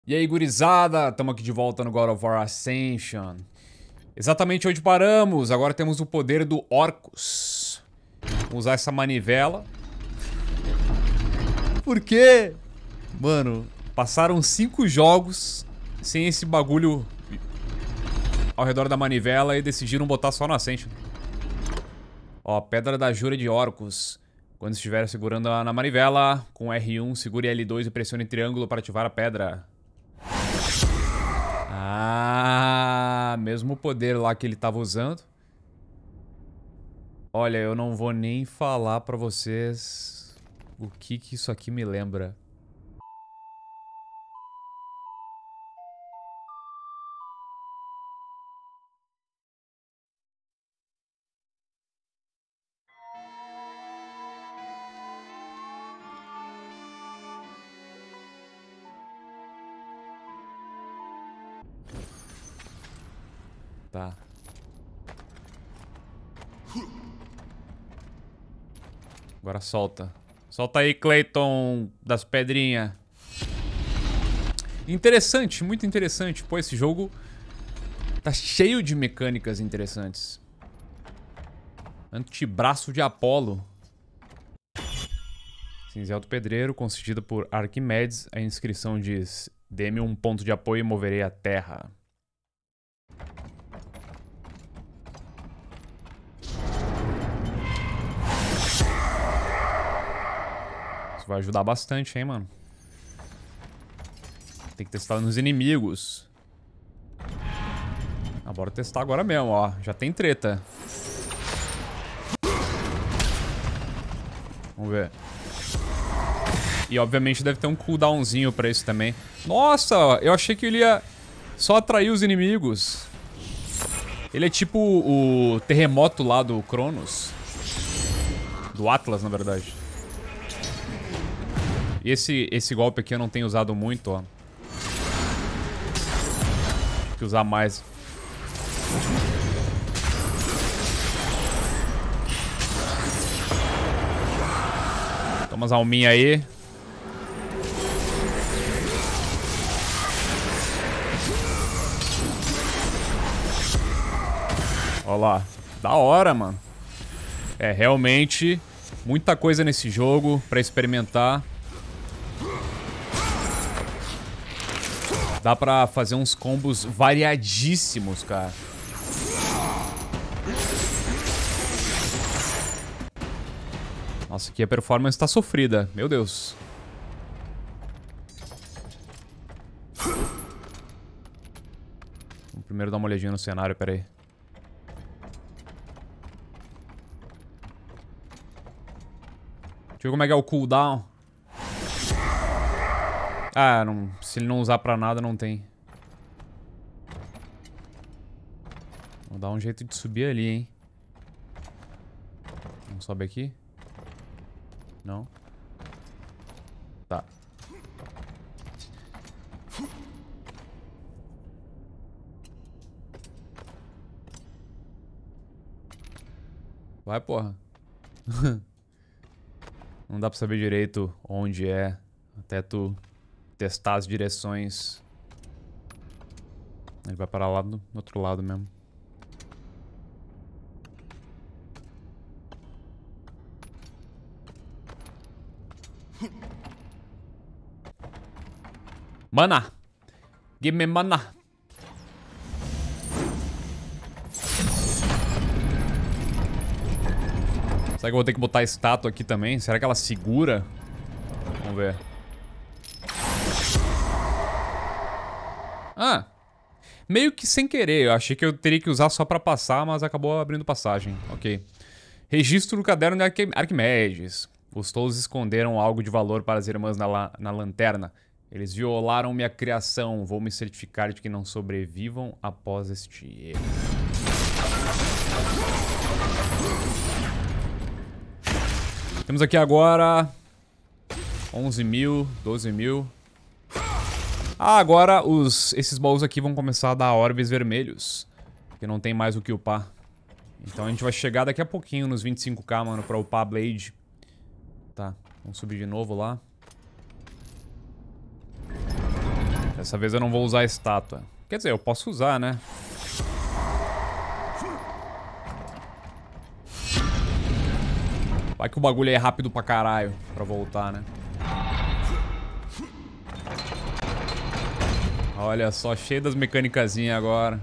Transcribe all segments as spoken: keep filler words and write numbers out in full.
E aí, gurizada, estamos aqui de volta no God of War Ascension. Exatamente onde paramos, agora temos o poder do Orcus. Vamos usar essa manivela. Por quê? Mano, passaram cinco jogos sem esse bagulho ao redor da manivela e decidiram botar só no Ascension. Ó, Pedra da Jura de Orcus. Quando estiver segurando na manivela, com R um, segure L dois e pressione triângulo para ativar a pedra. Ah, mesmo poder lá que ele tava usando. Olha, eu não vou nem falar pra vocês o que que isso aqui me lembra. Tá. Agora solta. Solta aí, Clayton, das pedrinhas. Interessante, muito interessante. Pô, esse jogo tá cheio de mecânicas interessantes. Antebraço de Apolo. Cinzel do Pedreiro, concedido por Arquimedes. A inscrição diz: dê-me um ponto de apoio e moverei a terra. Isso vai ajudar bastante, hein, mano. Tem que testar nos inimigos. Ah, bora testar agora mesmo, ó. Já tem treta. Vamos ver. E obviamente deve ter um cooldownzinho pra isso também. Nossa, eu achei que ele ia só atrair os inimigos. Ele é tipo o terremoto lá do Cronos. Do Atlas, na verdade. E esse, esse golpe aqui eu não tenho usado muito, ó. Tem que usar mais. Toma as alminhas aí. Olha lá. Da hora, mano. É, realmente, muita coisa nesse jogo pra experimentar. Dá pra fazer uns combos variadíssimos, cara. Nossa, aqui a performance tá sofrida. Meu Deus. Vamos primeiro dar uma olhadinha no cenário, peraí. Deixa eu ver como é que é o cooldown. Ah, não, se ele não usar pra nada, não tem. Vou dar um jeito de subir ali, hein. Vamos sobe aqui? Não. Tá. Vai, porra. Não dá pra saber direito onde é. Até tu testar as direções. Ele vai parar lá do outro lado mesmo. Mana! Give me mana! Será que eu vou ter que botar a estátua aqui também? Será que ela segura? Vamos ver. Ah! Meio que sem querer. Eu achei que eu teria que usar só pra passar, mas acabou abrindo passagem. Ok. Registro do caderno de Arqu Arquimedes. Os tolos esconderam algo de valor para as irmãs na, la na lanterna. Eles violaram minha criação. Vou me certificar de que não sobrevivam após este erro. Temos aqui agora onze mil, doze mil. Ah, agora os, esses baús aqui vão começar a dar orbes vermelhos. Porque não tem mais o que upar. Então a gente vai chegar daqui a pouquinho nos vinte e cinco K, mano, pra upar a Blade. Tá, vamos subir de novo lá. Dessa vez eu não vou usar a estátua. Quer dizer, eu posso usar, né? Vai que o bagulho é rápido pra caralho pra voltar, né? Olha só, cheio das mecânicazinhas agora.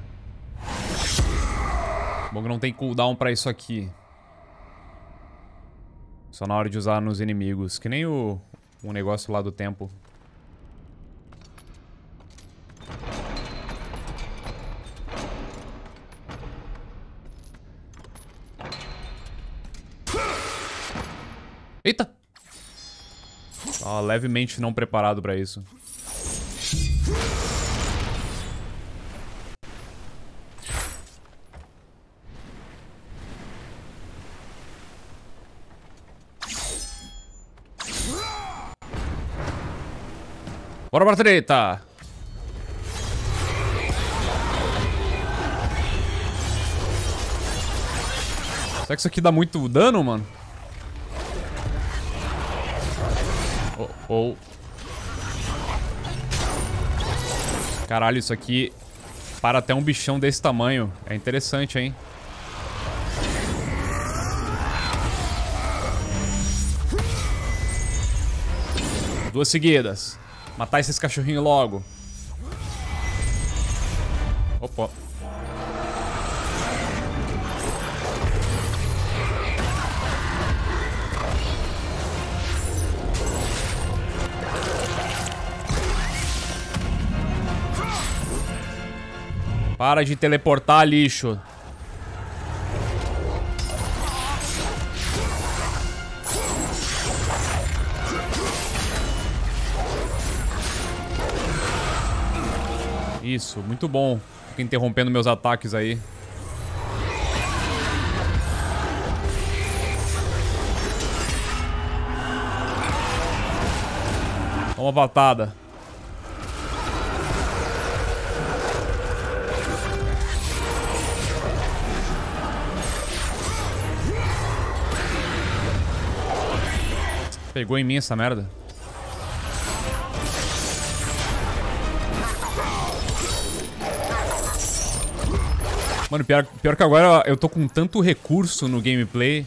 Bom que não tem cooldown pra isso aqui. Só na hora de usar nos inimigos. Que nem o, o negócio lá do tempo. Eita! Tava levemente não preparado pra isso. Bora pra treta! Será que isso aqui dá muito dano, mano? Oh, oh. Caralho, isso aqui para até um bichão desse tamanho. É interessante, hein? Duas seguidas. Matar esses cachorrinhos logo. Opa. Para de teleportar, lixo. Isso, muito bom. Fica interrompendo meus ataques aí. Toma patada. Pegou em mim essa merda. Mano, pior, pior que agora eu tô com tanto recurso no gameplay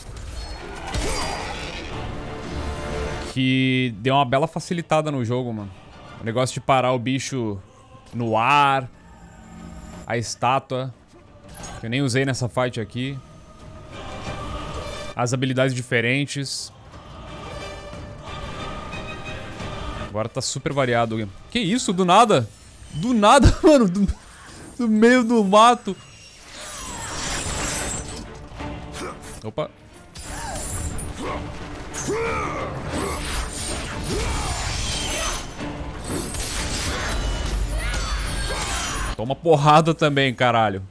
que deu uma bela facilitada no jogo, mano. O negócio de parar o bicho no ar, a estátua, que eu nem usei nessa fight aqui, as habilidades diferentes. Agora tá super variado o game. Que isso? Do nada? Do nada, mano. Do, do meio do mato. Opa. Toma porrada também, caralho.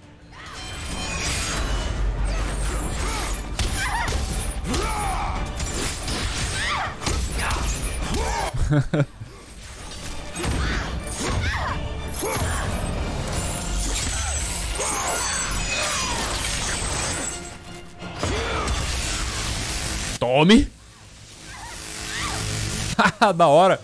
Tome! Da hora!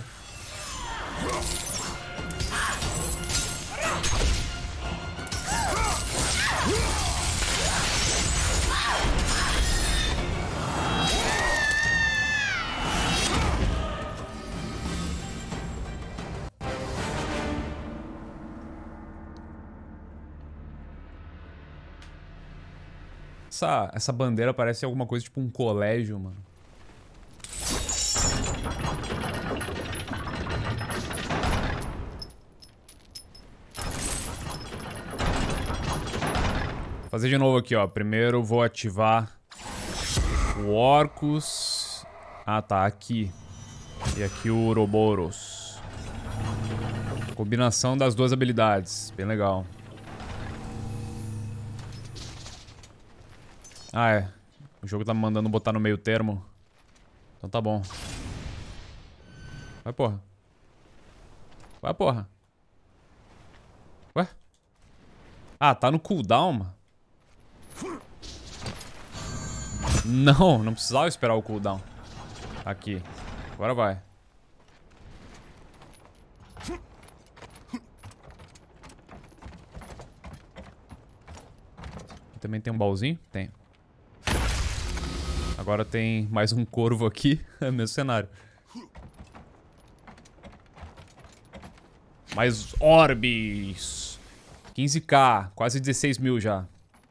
Essa, essa bandeira parece alguma coisa tipo um colégio, mano. Vou fazer de novo aqui, ó. Primeiro vou ativar o Orcus. Ah, tá. Aqui. E aqui o Ouroboros. Combinação das duas habilidades. Bem legal. Ah, é. O jogo tá me mandando botar no meio termo. Então tá bom. Vai, porra. Vai, porra. Ué? Ah, tá no cooldown, mano. Não, não precisava esperar o cooldown. Aqui. Agora vai. também tem um baúzinho? Tem. Agora tem mais um corvo aqui. É o mesmo cenário. Mais orbes. quinze k. Quase dezesseis mil já.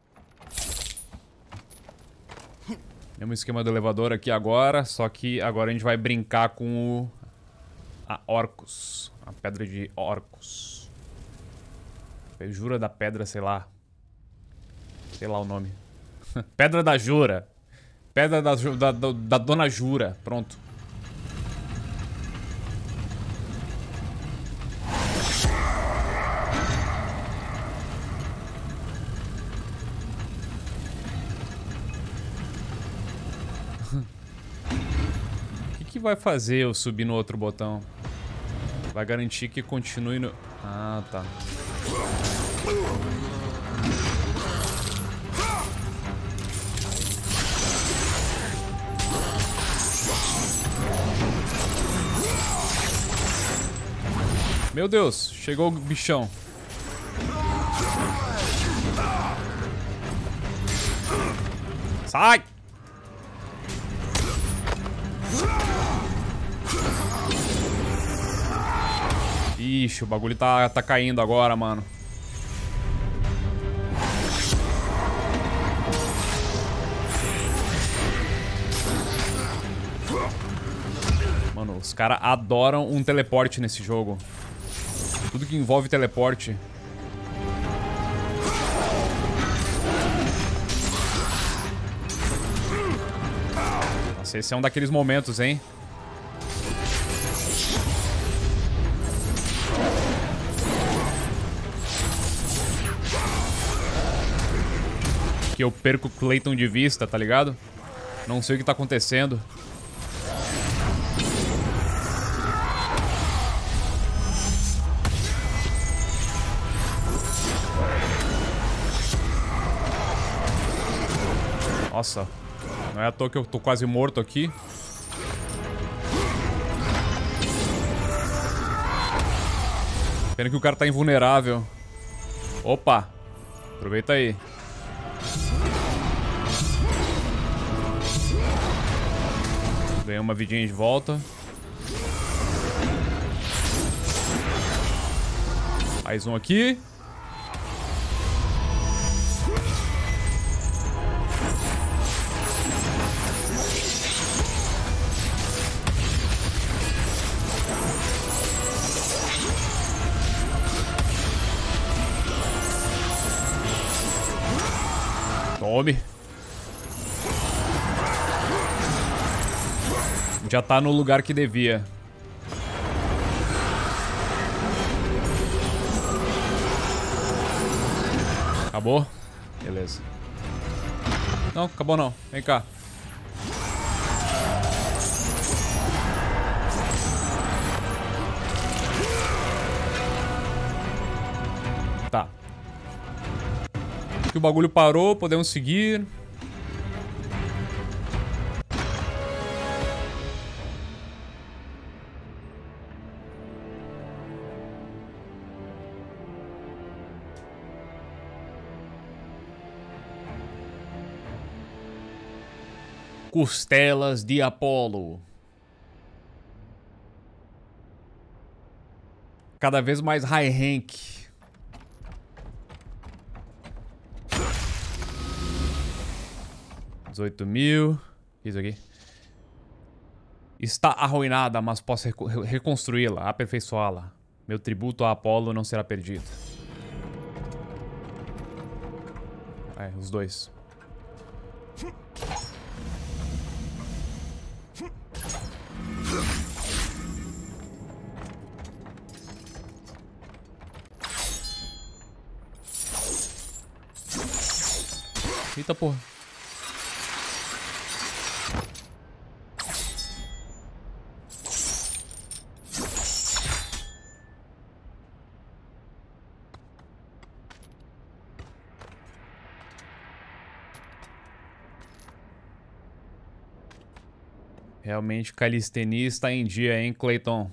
Mesmo esquema do elevador aqui agora. Só que agora a gente vai brincar com o... A Orcus. A pedra de Orcus. Jura da pedra, sei lá. Sei lá o nome. Pedra da Jura. Pedra da, da, da, da Dona Jura. Pronto. O que que vai fazer eu subir no outro botão? Vai garantir que continue no... Ah, tá. Meu Deus, chegou o bichão. Sai! Ixi, o bagulho tá, tá caindo agora, mano. Mano, os caras adoram um teleporte nesse jogo. Tudo que envolve teleporte. Nossa, esse é um daqueles momentos, hein? Que eu perco o Clayton de vista, tá ligado? Não sei o que tá acontecendo. Nossa, não é à toa que eu tô quase morto aqui. Pena que o cara tá invulnerável. Opa, aproveita aí. Ganhei uma vidinha de volta. Mais um aqui. Tome. Já tá no lugar que devia. Acabou? Beleza. Não, acabou não. Vem cá. Tá. Que o bagulho parou, podemos seguir. Costelas de Apolo. Cada vez mais high rank. dezoito mil. Isso aqui. Está arruinada, mas posso reconstruí-la, aperfeiçoá-la. Meu tributo a Apolo não será perdido. É, os dois. Eita porra. Realmente calistenia está em dia, hein, Clayton?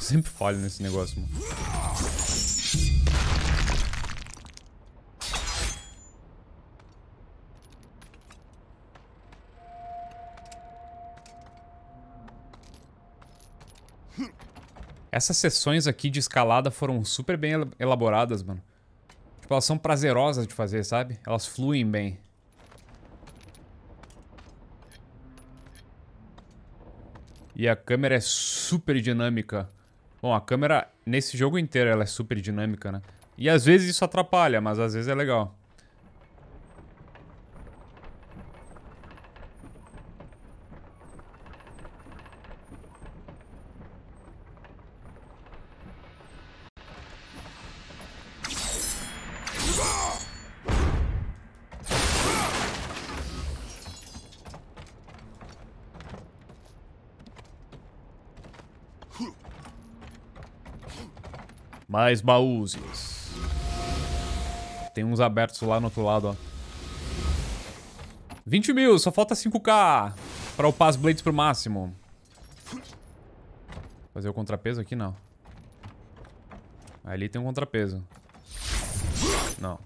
sempre falho nesse negócio, mano. Essas sessões aqui de escalada foram super bem elaboradas, mano. Tipo, elas são prazerosas de fazer, sabe? Elas fluem bem. E a câmera é super dinâmica. Bom, a câmera nesse jogo inteiro ela é super dinâmica, né? E às vezes isso atrapalha, mas às vezes é legal. Mais baús. Tem uns abertos lá no outro lado, ó. vinte mil, só falta cinco K pra upar as blades pro máximo. Fazer o contrapeso aqui, não. Ali tem um contrapeso. Não.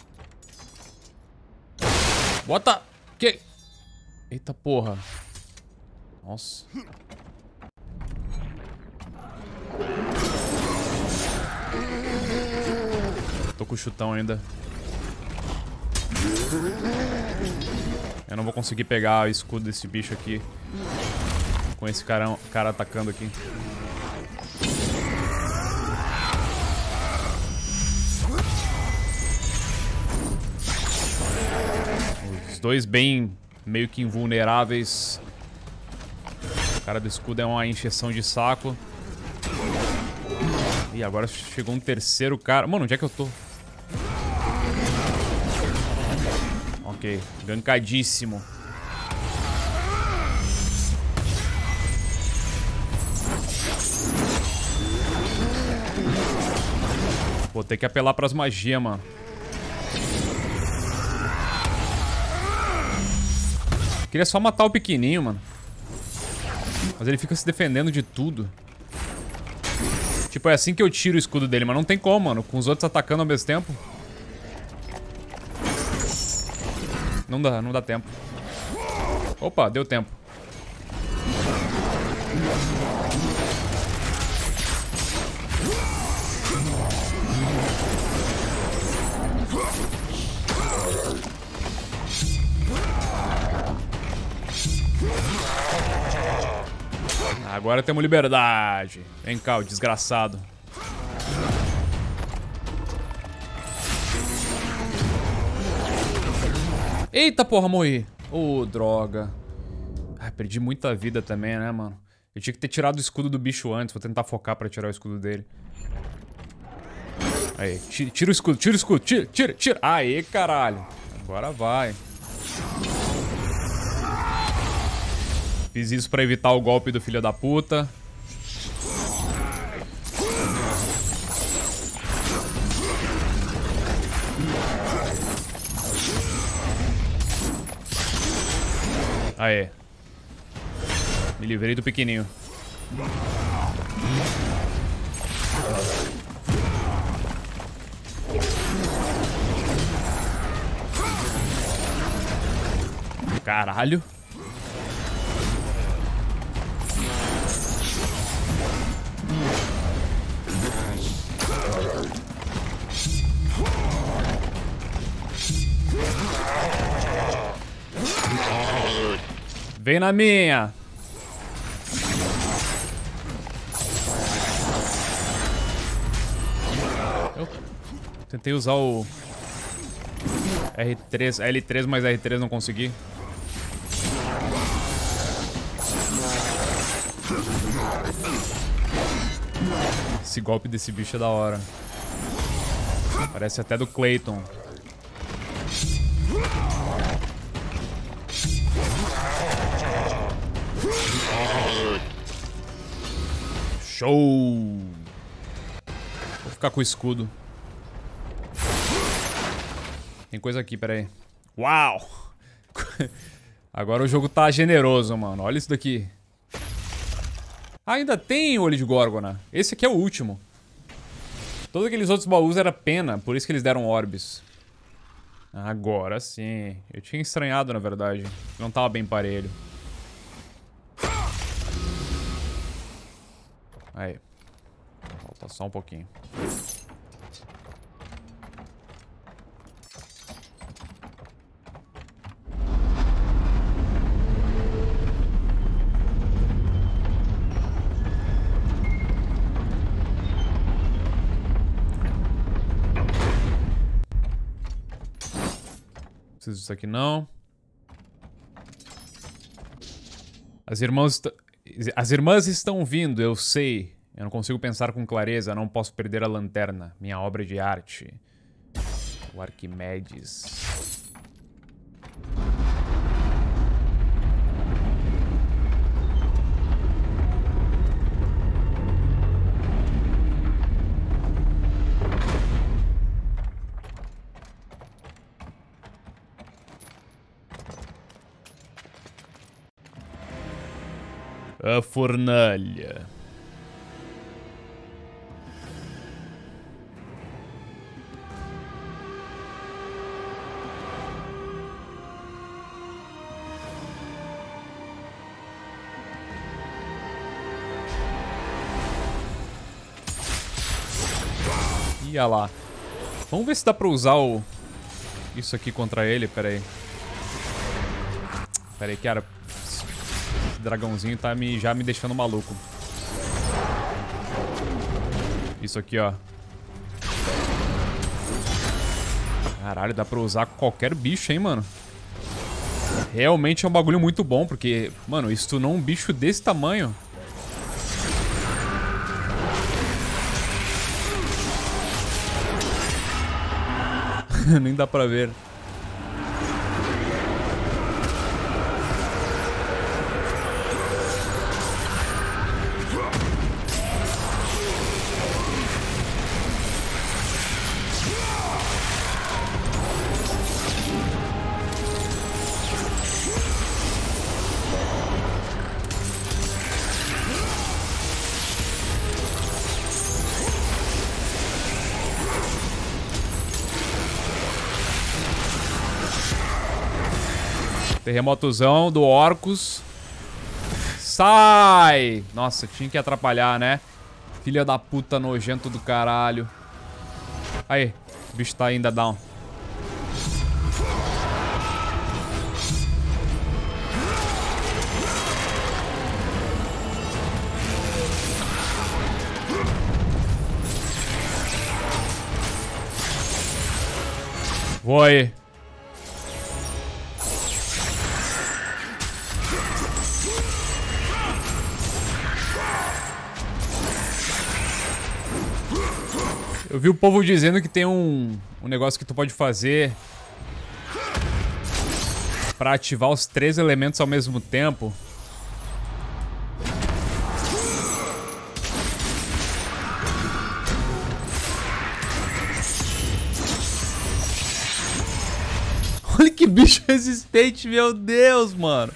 Bota! Que? Eita porra. Nossa. Tô com o chutão ainda. Eu não vou conseguir pegar o escudo desse bicho aqui. Com esse cara, cara atacando aqui. Os dois bem meio que invulneráveis. O cara do escudo é uma encheção de saco. E agora chegou um terceiro cara. Mano, onde é que eu tô? Ok, gankadíssimo. Vou ter que apelar pras magias, mano. Queria só matar o pequenininho, mano. Mas ele fica se defendendo de tudo. Tipo, é assim que eu tiro o escudo dele, mas não tem como, mano. Com os outros atacando ao mesmo tempo. Não dá, não dá tempo. Opa, deu tempo. Agora temos liberdade. Vem cá, o desgraçado. Eita porra, morri. Ô, oh, droga. Ai, perdi muita vida também, né, mano? Eu tinha que ter tirado o escudo do bicho antes. Vou tentar focar pra tirar o escudo dele. Aí, tira, tira o escudo, tira o escudo, tira, tira, tira. Aê, caralho. Agora vai. Fiz isso pra evitar o golpe do filho da puta. Aê. Me livrei do pequenininho. Caralho. Vem na minha. Eu tentei usar o R três, L três mais R três, não consegui. Esse golpe desse bicho é da hora. Parece até do Clayton. Show! Vou ficar com o escudo. Tem coisa aqui, peraí. Uau! Agora o jogo tá generoso, mano. Olha isso daqui. Ah, ainda tem olho de Górgona. Esse aqui é o último. Todos aqueles outros baús era pena, por isso que eles deram orbes. Agora sim. Eu tinha estranhado, na verdade. Não tava bem parelho. Aí. Falta só um pouquinho. Preciso disso aqui não. As irmãs... As irmãs estão vindo, eu sei. Eu não consigo pensar com clareza, não posso perder a lanterna. Minha obra de arte. O Arquimedes. A fornalha. Ia lá. Vamos ver se dá pra usar o... isso aqui contra ele, pera aí. Pera aí, cara. Esse dragãozinho tá me, já me deixando maluco. Isso aqui, ó. Caralho, dá pra usar qualquer bicho, hein, mano. Realmente é um bagulho muito bom, porque... Mano, stunou um bicho desse tamanho... Nem dá pra ver. Terremotozão do Orcus. Sai! Nossa, tinha que atrapalhar, né? Filha da puta nojento do caralho. Aí, o bicho tá ainda down. Vou aí. Eu vi o povo dizendo que tem um, um negócio que tu pode fazer pra ativar os três elementos ao mesmo tempo. Olha que bicho resistente, meu Deus, mano.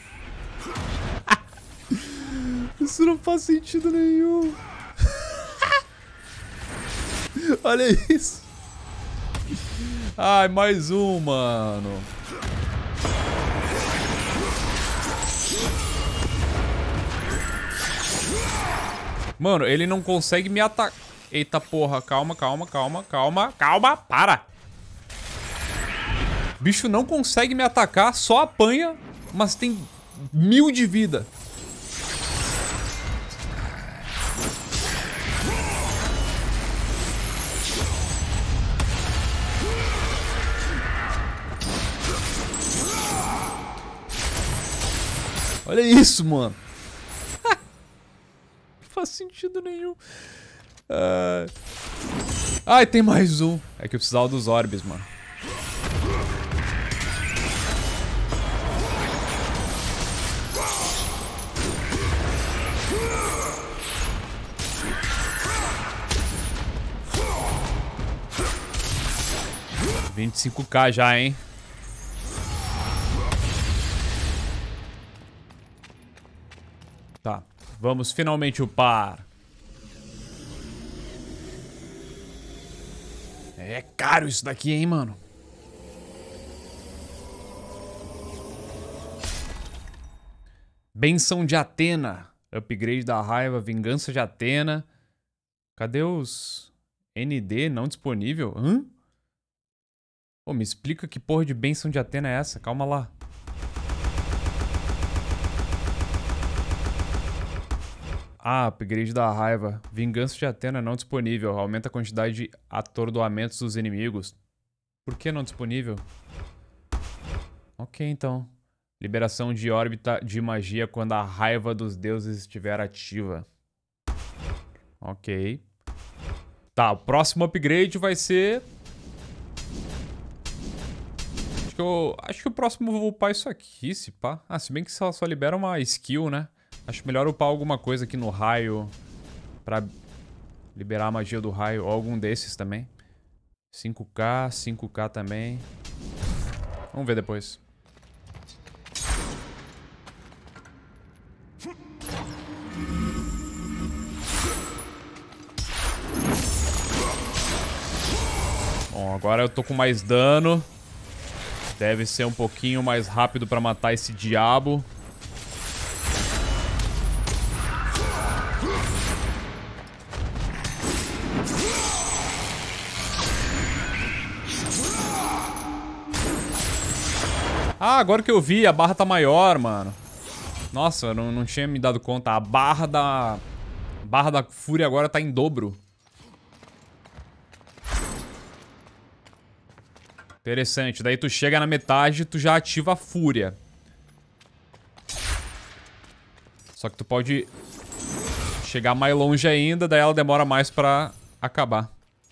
Isso não faz sentido nenhum. Olha isso. Ai, mais um, mano. Mano, ele não consegue me atacar. Eita porra, calma, calma, calma, calma, calma, para. O bicho não consegue me atacar, só apanha, mas tem mil de vida. Olha isso, mano. Não faz sentido nenhum. Uh... Ai, tem mais um. É que eu precisava dos orbes, mano. vinte e cinco K já, hein? Tá, Vamos finalmente upar. É caro isso daqui, hein, mano? Benção de Atena. Upgrade da raiva. Vingança de Atena. Cadê os N D não disponível? Hã? Pô, me explica que porra de benção de Atena é essa? Calma lá. Ah, upgrade da raiva. Vingança de Atena não disponível. Aumenta a quantidade de atordoamentos dos inimigos. Por que não disponível? Ok, então. Liberação de órbita de magia quando a raiva dos deuses estiver ativa. Ok. Tá, o próximo upgrade vai ser... Acho que, eu... Acho que o próximo eu vou upar isso aqui, se pá. Ah, se bem que só, só libera uma skill, né? Acho melhor upar alguma coisa aqui no raio pra liberar a magia do raio. Ou algum desses também. cinco K, cinco K também. Vamos ver depois. Bom, agora eu tô com mais dano. Deve ser um pouquinho mais rápido pra matar esse diabo. Ah, agora que eu vi, a barra tá maior, mano. Nossa, eu não, não tinha me dado conta. A barra da... A barra da fúria agora tá em dobro. Interessante. Daí tu chega na metade e tu já ativa a fúria. Só que tu pode chegar mais longe ainda, daí ela demora mais pra acabar.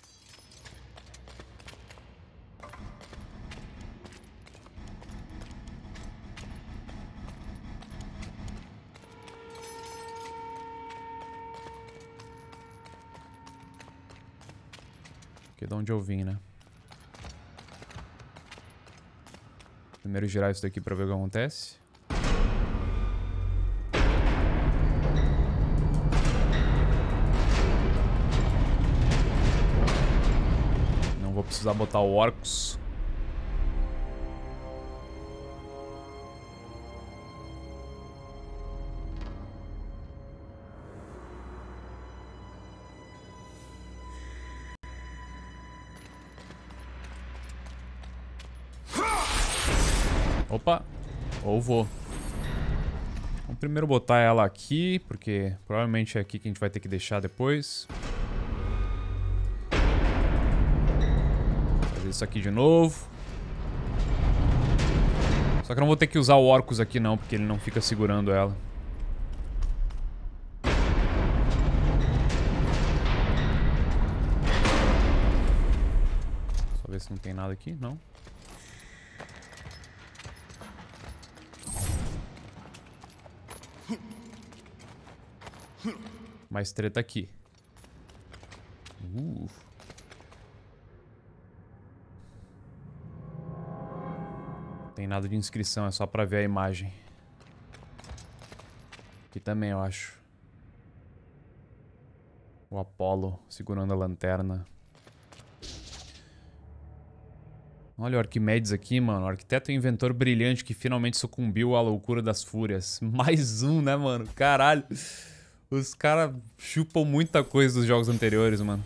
Aqui é de onde eu vim, né? Primeiro girar isso daqui pra ver o que acontece. Não vou precisar botar o Orcus. Opa, ou vou. Vamos primeiro botar ela aqui, porque provavelmente é aqui que a gente vai ter que deixar depois. Fazer isso aqui de novo. Só que eu não vou ter que usar o Orcus aqui não, porque ele não fica segurando ela. Só ver se não tem nada aqui, não. Mais treta aqui. Uh. Não tem nada de inscrição, é só pra ver a imagem. Aqui também, eu acho. O Apollo segurando a lanterna. Olha o Arquimedes aqui, mano. O arquiteto e inventor brilhante que finalmente sucumbiu à loucura das fúrias. Mais um, né, mano? Caralho. Os caras chupam muita coisa dos jogos anteriores, mano.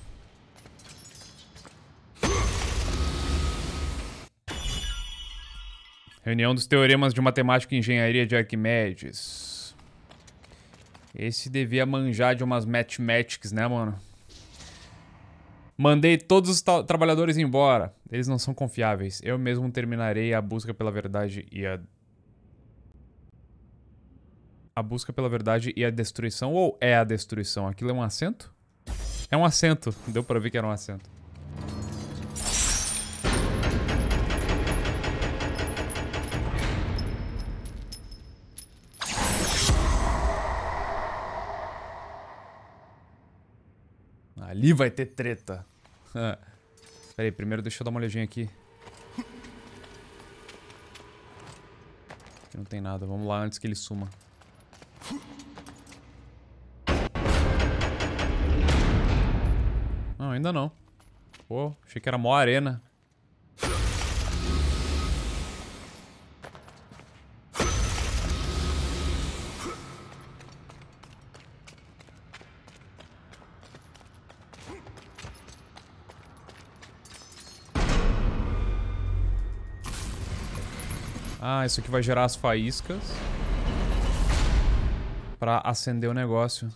Reunião dos teoremas de matemática e engenharia de Arquimedes. Esse devia manjar de umas mathematics, né, mano? Mandei todos os trabalhadores embora. Eles não são confiáveis. Eu mesmo terminarei a busca pela verdade e a... A busca pela verdade e a destruição. Ou é a destruição? Aquilo é um acento? É um acento. Deu pra ver que era um acento. Ali vai ter treta. Pera aí, primeiro deixa eu dar uma olhadinha aqui. Aqui não tem nada. Vamos lá antes que ele suma. ainda não. Pô, achei que era mó arena. Ah, isso aqui vai gerar as faíscas pra acender o negócio.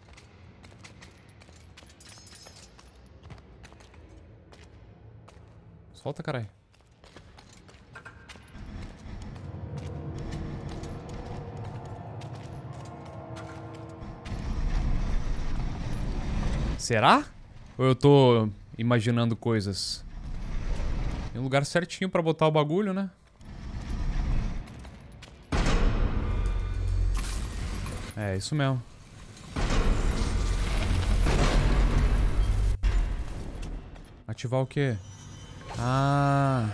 Solta, caralho. Será? Ou eu tô imaginando coisas? Tem um lugar certinho pra botar o bagulho, né? É, isso mesmo. Ativar o quê? Ah.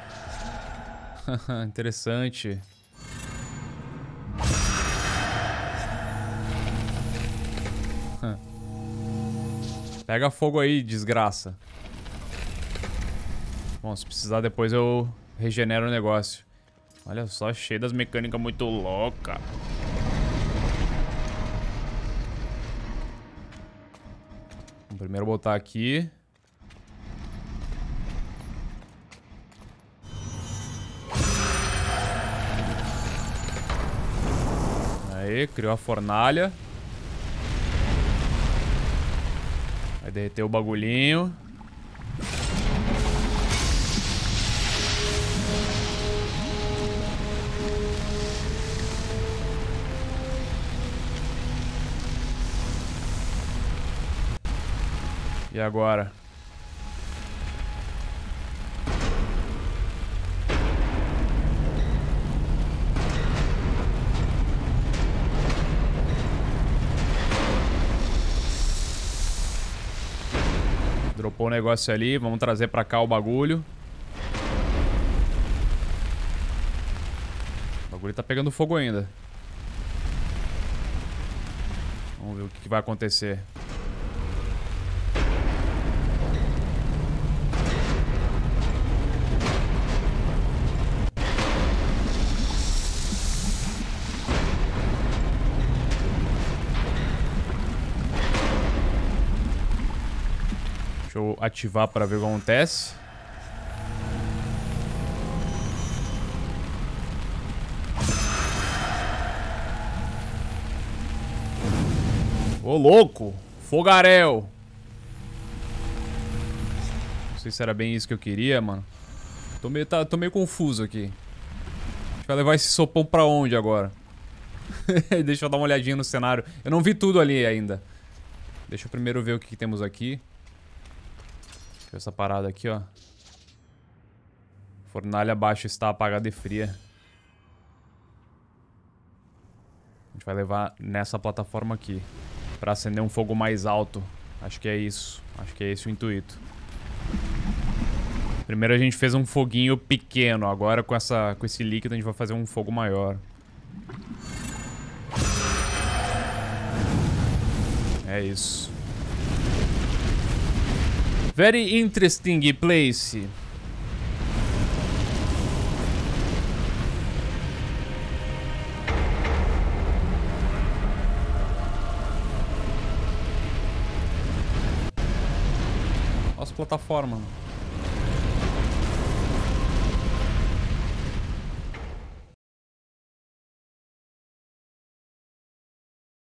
Interessante. Pega fogo aí, desgraça. Bom, se precisar depois eu regenero o negócio. Olha só, cheio das mecânicas muito loucas. Vou primeiro botar aqui. Aí, criou a fornalha. Vai derreter o bagulhinho. E agora? Dropou o negócio ali, vamos trazer pra cá o bagulho. O bagulho tá pegando fogo ainda. Vamos ver o que, que vai acontecer. Deixa eu ativar para ver o que acontece. Ô, louco! Fogaréu! Não sei se era bem isso que eu queria, mano. Tô meio, tá, tô meio confuso aqui. A gente vai levar esse sopão pra onde agora? Deixa eu dar uma olhadinha no cenário. Eu não vi tudo ali ainda. Deixa eu primeiro ver o que, que temos aqui. Essa parada aqui, ó. Fornalha abaixo está apagada e fria. A gente vai levar nessa plataforma aqui. Pra acender um fogo mais alto. Acho que é isso. Acho que é esse o intuito. Primeiro a gente fez um foguinho pequeno. Agora com, essa, com esse líquido a gente vai fazer um fogo maior. É isso. Very interesting place. Olha as plataformas.